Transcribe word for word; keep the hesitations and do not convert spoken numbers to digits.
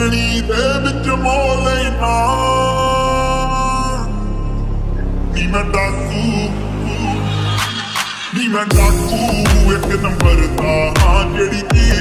चिकनी दे विच मोह लेना नी मैं डाकू नी मैं डाकू एक नंबर दा हाँ जेड़ी